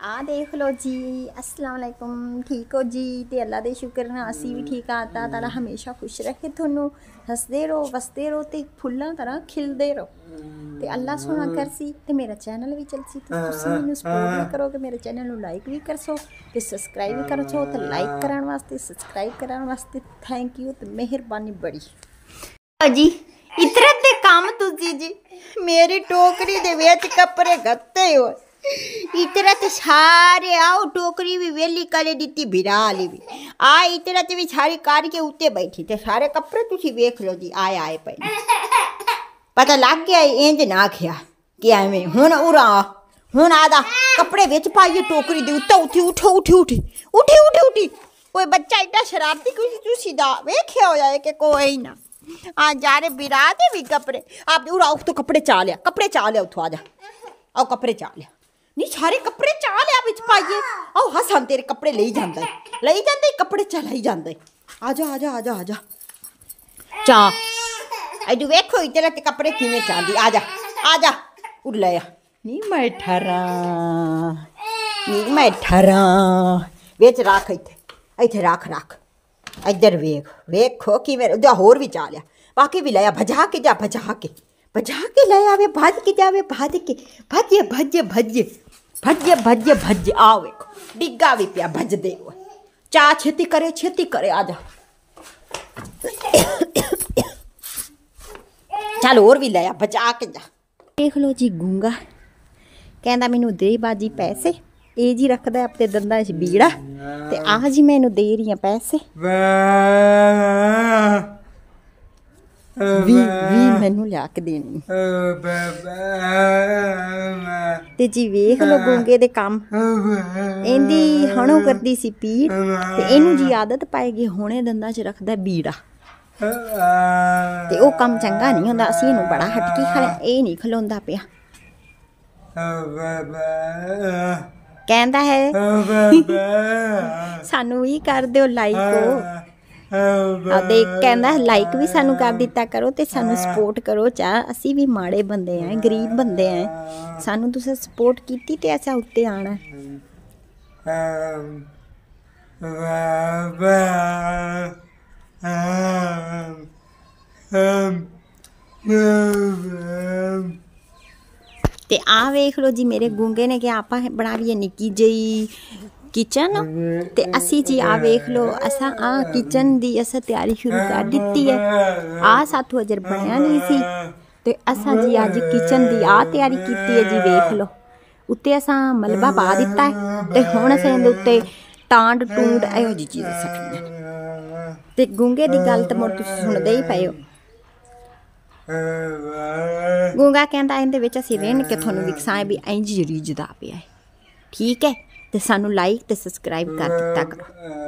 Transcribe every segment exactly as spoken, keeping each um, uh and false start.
आ देख लो जी। अस्सलाम वालेकुम। ठीक हो जी? ते अल्लाह दे शुक्र ना असी भी ठीक आता ताला हमेशा खुश रखे थोनू, हसदे रहो वसदे रहो ते फुल्लां तरह खिलदे रहो ते अल्लाह सोना करसी ते मेरा चैनल भी चलसी ते तुसी मैनू सपोर्ट भी करोगे, मेरे चैनल नू लाइक भी करसो ते सब्सक्राइब भी करसो ते लाइक करन वास्ते सब्सक्राइब करन वास्ते थैंक यू ते मेहरबानी बड़ी जी। इतरे ते काम तुसी जी मेरी टोकरी दे विच कपड़े गत्ते हो इतरा ते सारे आओ टोकरी भी वेली करे दी बिरा ली भी आ इतरा ते भी सारी कार के उत्ते बैठी ते सारे कपड़े तुसी वेख लो जी आए आए पे पता लग गया इंज ना आखिया कि एवें हुन उरा हुन आदा कपड़े विच पाइए टोकरी दे उत्ते उठी उठो उठी उठी उठी उठी उठी कोई बच्चा इतना शरारती कुछ तुसी दा वेख्या होया है कि कोई ना आ जा रे बिरा दे भी कपड़े आप उरा उठ तो कपड़े चा लिया कपड़े चा लिया उठो आजा आओ कपड़े चा लिया नहीं सारे कपड़े चा लिया बिच पाइए आओ हसन तेरे कपड़े ले जांदा है ले जांदा है कपड़े चलाई जांदा है आजा आजा आजा आजा चा आई तू वेखो इधर ते कपड़े किवें चांदी आजा आजा उड़ ले नी मैं ठरा नी मैं ठरा विच रख इथे इथे रख रख इधर वेख वेखो किवें उदा होर भी चा लिया बाकी भी लाया भजा के जा भजा के भजा के ले आवे भज के जावे भज के भजे भजे भजे भजे भजे भजे आओ वेखो डिग्गा भी पिया भज दे चा छेती करे छेती करे आजा चल और भी लाया बचा के जा देख लो जी गूंगा कहंदा मैनू दे बाजी पैसे ए जी रखदा अपने दंदां च बीड़ा ते आ जी मैनू दे रही पैसे वी वी मैनू लिया के देनी ते जी वेख लो गूंगे दे काम इंदी हणो करदी सी पीड़ ते इनू जी आदत पाएगी हुणे दंदां च रखदा बीड़ा ते ओ काम चंगा नहीं हुंदा असीं इनू बड़ा हटकी खड़े ए नहीं खलोंदा पिया कहंदा है सानू भी कर दिओ लाइक आ देख कहंदा लाइक भी सानू कर दिता करो ते सानू सपोर्ट करो चा असी भी माड़े बंदे हैं गरीब बंदे हैं सानू तुसें सपोर्ट कीती ते असा उत्ते आना ते आ वेख लो जी मेरे गूंगे ने कि आप बना दी निक्की जी किचन ते असी जी आ वेख लो असा आ किचन दी असा तैयारी शुरू कर दी है आ साथों अजर बनया नहीं सी ते असा जी अज किचन दी आ तैयारी की है जी वेख लो उत्ते असा मलबा पा दिता है ते हुण असें इहदे उत्ते टांड टूंड इहो जी चीज़ सटणियां ते गूंगे दी गल ते मुड़ तुसीं सुणदे ही पए हो गूंगा कहंदा इहदे विच असीं रहन के तुहानूं विखसाएं भी इंज रीझदा पिया है ठीक है ते सानू लाइक ते सब्सक्राइब कर दिता करो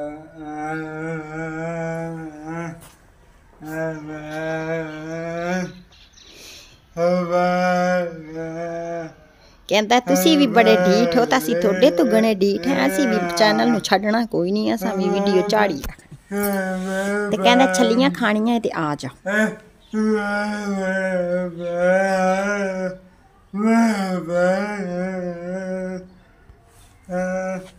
कहंदा तुसी भी बड़े ढीठ हो तां असीं थोड़े तो गणे ढीठ हैं असीं भी चैनल नूं छड्डना कोई नहीं असां भी वीडियो चाड़ी रखनी ते कहंदा छलियां खाणियां ते आ जा Uh...